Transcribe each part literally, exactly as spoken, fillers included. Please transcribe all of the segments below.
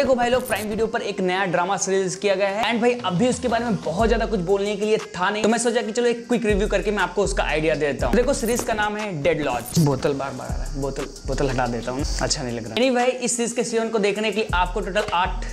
देखो भाई लोग, प्राइम वीडियो पर एक नया ड्रामा सीरीज किया गया है एंड भाई अभी उसके बारे में बहुत ज्यादा कुछ बोलने के लिए था नहीं, तो मैं सोचा कि चलो एक क्विक रिव्यू करके मैं आपको उसका आइडिया दे देता हूँ। देखो सीरीज का नाम है डेड लॉज। बोतल बार बार आ रहा है, बोतल बोतल हटा देता हूँ, अच्छा नहीं लग रहा। नहीं भाई, इस सीरीज के सीजन को देखने के लिए आपको टोटल आठ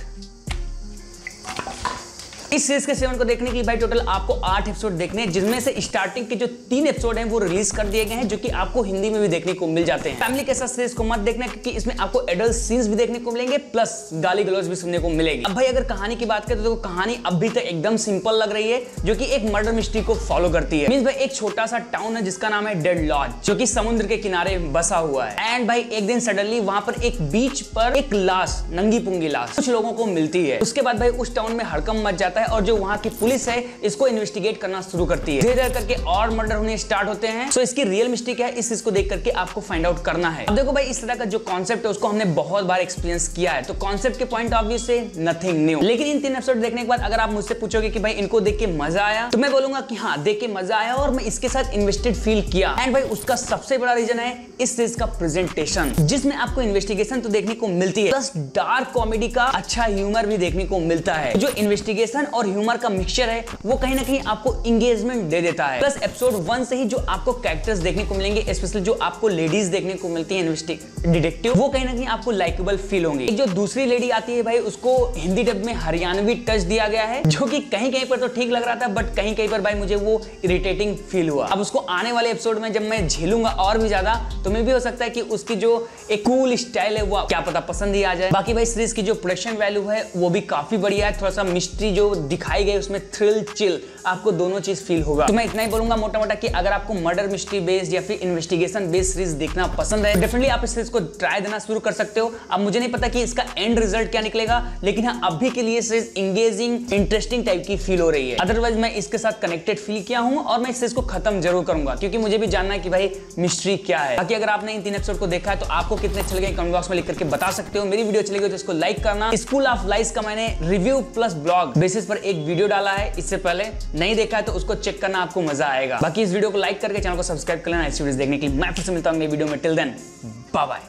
इस सीरीज के सेवन को देखने के लिए भाई टोटल आपको आठ एपिसोड देखने हैं, जिसमें से स्टार्टिंग के जो तीन एपिसोड हैं वो रिलीज कर दिए गए हैं, जो कि आपको हिंदी में भी देखने को मिल जाते हैं। फैमिली के साथ सीरीज को मत देखना, क्योंकि इसमें आपको एडल्ट सीन्स भी देखने को मिलेंगे प्लस गाली गलौज भी सुनने को मिलेगी। अब भाई अगर कहानी की बात करें तो कहानी अभी तक एकदम सिंपल लग रही है, जो कि एक मर्डर मिस्ट्री को फॉलो करती है। मींस भाई एक छोटा सा टाउन है जिसका नाम है डेड लॉज, जो कि समुद्र के किनारे बसा हुआ है। एंड भाई एक दिन सडनली वहां पर एक बीच पर एक लाश, नंगी पुंगी लाश कुछ लोगों को मिलती है। उसके बाद भाई उस टाउन में हड़कंप मच जाता है और जो वहां की पुलिस है इसको इन्वेस्टिगेट करना शुरू करती है। धीरे धीरे करके और मर्डर होने स्टार्ट होते हैं। सो इसकी रियल मिस्टेक क्या है, इस चीज को देख करके आपको फाइंड आउट करना है। अब देखो भाई, इस तरह का जो कॉन्सेप्ट है उसको हमने बहुत बार एक्सपीरियंस किया है, तो कॉन्सेप्ट के पॉइंट ऑफ व्यू से नथिंग न्यू। लेकिन इन तीन एपिसोड देखने के बाद अगर आप मुझसे पूछोगे कि भाई इनको देख के मजा आया, तो मैं बोलूंगा कि हाँ, देख के मजा आया और मैं इसके साथ इन्वेस्टेड फील किया। एंड भाई उसका सबसे बड़ा रीजन है इस सीरीज का प्रेजेंटेशन, जिसमें आपको इन्वेस्टिगेशन तो देखने को मिलती है प्लस डार्क कॉमेडी का अच्छा ह्यूमर भी देखने को मिलता है। जो इन्वेस्टिगेशन और ह्यूमर का मिक्सचर है वो कहीं ना कहीं आपको इंगेजमेंट दे देता है। प्लस एपिसोड वन से ही जो आपको कैरेक्टर्स देखने को मिलेंगे, स्पेशली जो आपको लेडीज देखने को मिलती है डिटेक्टिव, वो कहीं ना कहीं आपको लाइकेबल फील होंगे। एक जो दूसरी लेडी आती है भाई, उसको हिंदी डब में हरियाणवी टच दिया गया है, जो कि कहीं कहीं पर तो ठीक लग रहा था, बट कहीं कहीं पर भाई मुझे वो इरिटेटिंग फील हुआ। अब उसको आने वाले एपिसोड में जब मैं झेलूंगा और भी ज्यादा, तो मैं भी हो सकता है कि उसकी जो एक कूल स्टाइल है वो क्या पता पसंद ही आ जाए। बाकी भाई सीरीज की जो प्रोडक्शन वैल्यू है वो भी काफी बढ़िया है। थोड़ा सा मिस्ट्री जो दिखाई गई उसमें थ्रिल चिल आपको दोनों चीज फील होगा। तो मैं इतना ही बोलूंगा मोटा मोटा कि अगर आपको मर्डर मिस्ट्री बेस्ड या फिर इन्वेस्टिगेशन बेस्ड सीरीज देखना पसंद है, डेफिनेटली आप इस सीरीज को ट्राई देना शुरू कर सकते हो। अब मुझे नहीं पता कि इसका एंड रिजल्ट क्या निकलेगा, लेकिन हाँ अभी के लिए सीरीज इंगेजिंग इंटरेस्टिंग टाइप की फील हो रही है। अदरवाइज मैं इसके साथ कनेक्टेड फील किया हूं और मैं इस सीरीज को खत्म जरूर करूंगा, क्योंकि मुझे भी जानना है कि भाई मिस्ट्री क्या है। बाकी अगर आपने इन तीन एपिसोड को देखा है तो आपको कितने अच्छे लगे कमेंट बॉक्स में लिख करके बता सकते हो। मेरी वीडियो अच्छी लगी तो इसको लाइक करना। स्कूल ऑफ लाइस का मैंने रिव्यू प्लस ब्लॉग बेसिस पर एक वीडियो डाला है, इससे पहले नहीं देखा है तो उसको चेक करना, आपको मजा आएगा। बाकी इस वीडियो को लाइक करके चैनल को सब्सक्राइब कर लेना ऐसी वीडियोस देखने के लिए। मैं फिर से मिलता हूं अगली वीडियो में। Till then bye bye.